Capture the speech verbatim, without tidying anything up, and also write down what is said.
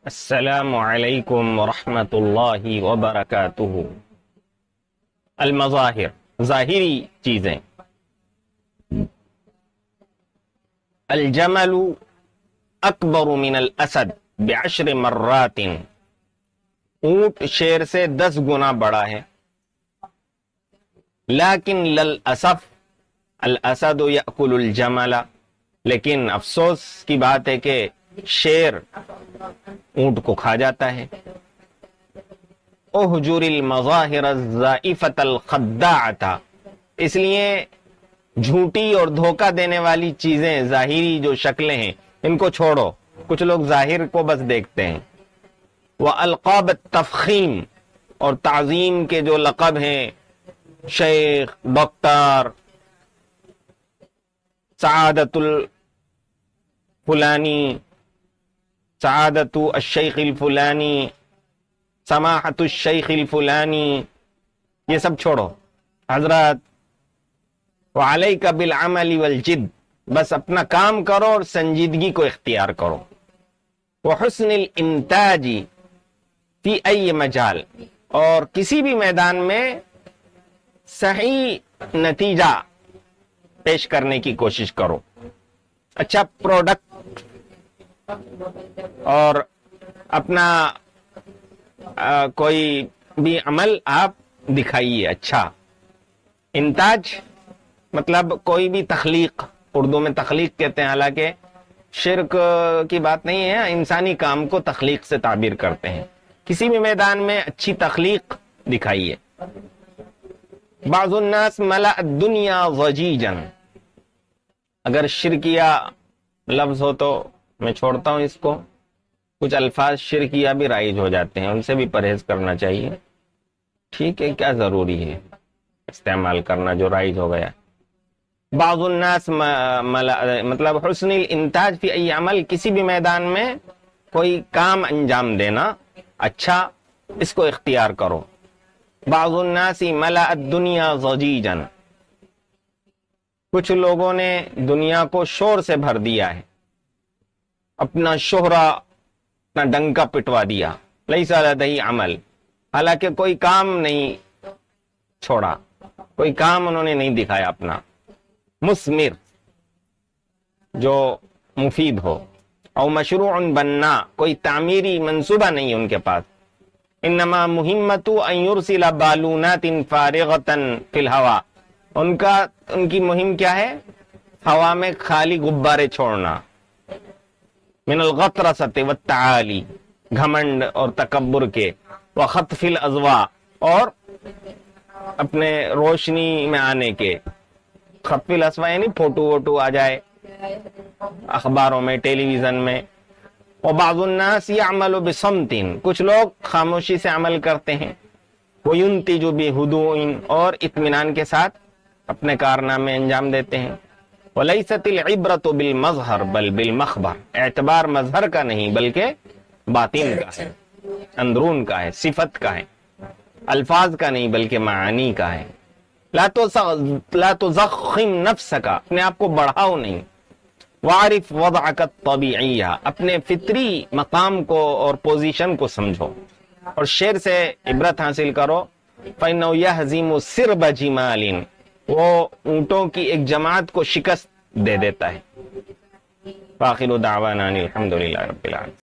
السلام علیکم ورحمۃ اللہ وبرکاتہ۔ المظاہر، ظاہری چیزیں۔ الجمل اکبر من الاسد بعشر مرات، اونٹ شیر سے دس گنا بڑا ہے۔ لیکن للاسف الاسد یأکل الجمل، لیکن افسوس کی بات ہے کہ شیر اونٹ کو کھا جاتا ہے۔ احجر المظاہر الزائفۃ الخداعۃ، اس لیے جھوٹی اور دھوکہ دینے والی چیزیں، ظاہری جو شکلیں ہیں ان کو چھوڑو۔ کچھ لوگ ظاہر کو بس دیکھتے ہیں۔ والقاب التفخیم، اور تعظیم کے جو لقب ہیں، شیخ، ڈاکٹر، سعادت الفلانی، سعادت الشیخ الفلانی، سماحت الشیخ الفلانی، یہ سب چھوڑو حضرات۔ وعلیک بالعمل والجد، بس اپنا کام کرو اور سنجیدگی کو اختیار کرو۔ وحسن الانتاج فی ای مجال، اور کسی بھی میدان میں صحیح نتیجہ پیش کرنے کی کوشش کرو، اچھا پروڈکٹ اور اپنا آ, کوئی بھی عمل آپ دکھائیے اچھا۔ انتاج مطلب کوئی بھی تخلیق، اردو میں تخلیق کہتے ہیں، حالانکہ شرک کی بات نہیں ہے، انسانی کام کو تخلیق سے تعبیر کرتے ہیں۔ کسی بھی میدان میں اچھی تخلیق دکھائیے۔ بعض الناس ملأ الدنیا ضجیجا، اگر شرکیہ لفظ ہو تو میں چھوڑتا ہوں اس کو، کچھ الفاظ شرکیہ بھی رائج ہو جاتے ہیں، ان سے بھی پرہیز کرنا چاہیے۔ ٹھیک ہے، کیا ضروری ہے استعمال کرنا جو رائج ہو گیا۔ بعض الناس مطلب حسن الانتاج فی ای عمل، کسی بھی میدان میں کوئی کام انجام دینا اچھا، اس کو اختیار کرو۔ بعض الناس ملأ الدنیا ضجیجا، کچھ لوگوں نے دنیا کو شور سے بھر دیا ہے، اپنا شہرہ، اپنا ڈنکا پٹوا دیا۔ لیس لدیہ عمل، حالانکہ کوئی کام نہیں چھوڑا، کوئی کام انہوں نے نہیں دکھایا اپنا مثمر جو مفید ہو۔ او مشروع بننا، کوئی تعمیری منصوبہ نہیں ہے ان کے پاس۔ انما مہمت ان یرسل بالونات فارغۃ فی الہوا، ان کا ان کی مہم کیا ہے؟ ہوا میں خالی غبارے چھوڑنا۔ من الغطرسۃ والتعالی، گھمنڈ اور تکبر کے۔ وخطف الاضواء، اور اپنے روشنی میں آنے کے۔ خطف الاضواء یعنی فوٹو ووٹو آ جائے اخباروں میں، ٹیلی ویژن میں۔ وبعض الناس يعمل بصمت، کچھ لوگ خاموشی سے عمل کرتے ہیں۔ وينتج بهدوء، اور اطمینان کے ساتھ اپنے کارنامے انجام دیتے ہیں۔ ولیست العبرۃ بالمظہر بل بالمخبر، اعتبار مظہر کا نہیں بلکہ باطن کا ہے، اندرون کا ہے، صفت کا ہے، الفاظ کا نہیں بلکہ معانی کا ہے۔ لا لا تضخم نفسک، اپنے آپ کو بڑھاؤ نہیں۔ وعرف وضعک الطبیعیہ، اپنے فطری مقام کو اور پوزیشن کو سمجھو، اور شعر سے عبرت حاصل کرو۔ فإنه يهزم سرب جمال، وہ اونٹوں کی ایک جماعت کو شکست دے دیتا ہے۔ وآخر دعوانا الحمدللہ رب العالمین۔